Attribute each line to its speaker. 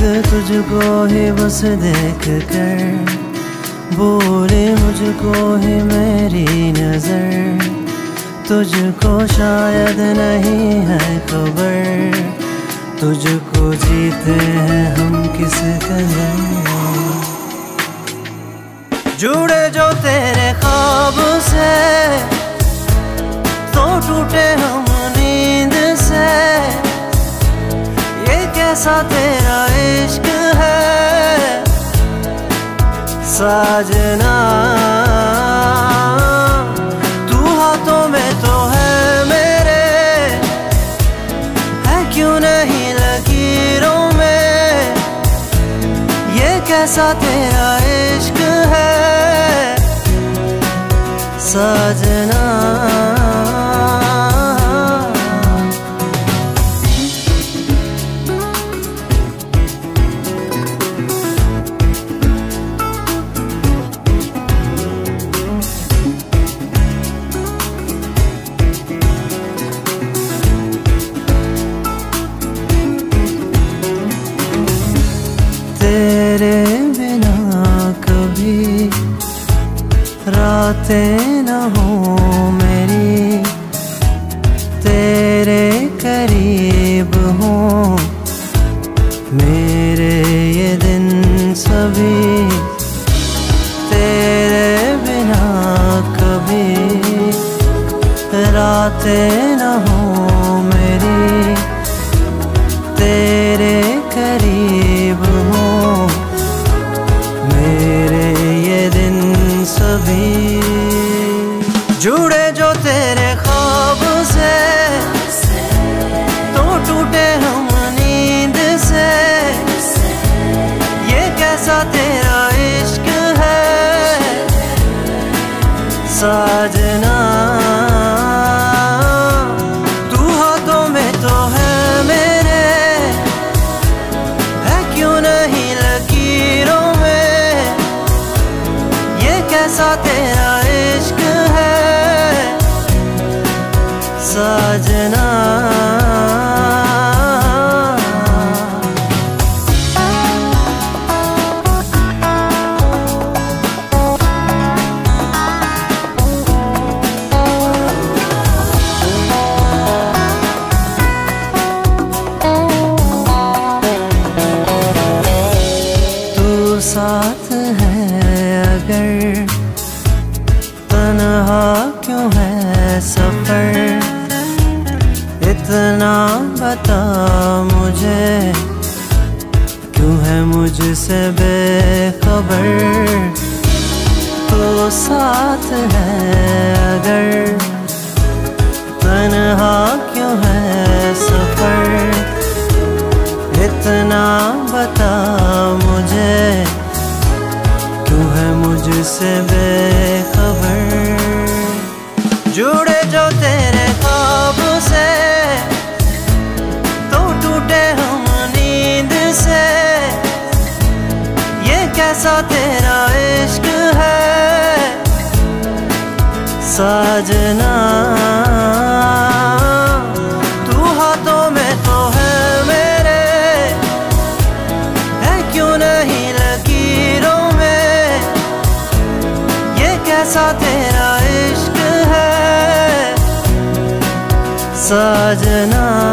Speaker 1: तुझको ही बस देख कर बोले मुझको ही मेरी नजर, तुझको शायद नहीं है खबर, तुझको जीते हैं हम किस कदर। जुड़े जो तेरे ख्वाब से तो टूटे हम नींद से, ये कैसा तेरा इश्क है साजना। तू हाथों में तो है मेरे, है क्यों नहीं लकीरों में, ये कैसा तेरा इश्क है साजना। तेरे बिना कभी रातें न हो मेरी, तेरे करीब हो मेरे ये दिन सभी, तेरे बिना कभी रातें न हो मेरी, तेरे करीब हो मेरे ये दिन सभी। जुड़े जो तेरे ख्वाब से तो टूटे हम नींद से, ये कैसा तेरा इश्क है साजना। तू हाथों में तो है मेरे, है क्यों नहीं लकीरों में, ये कैसा तेरा इश्क है साजना। तू साथ है अगर तन्हा क्यों है सफर, इतना बता मुझे क्यों है मुझसे बेखबर। तो साथ है अगर तन्हा क्यों है सफर, इतना बता मुझे क्यों है मुझसे बेखबर। जुड़े जो तेरे ख्वाब से तो टूटे हम नींद से, ये कैसा तेरा इश्क है साजना। तू हाथों में तो है मेरे, है क्यों नहीं लकीरों में, ये कैसा तेरा इश्क है साजना।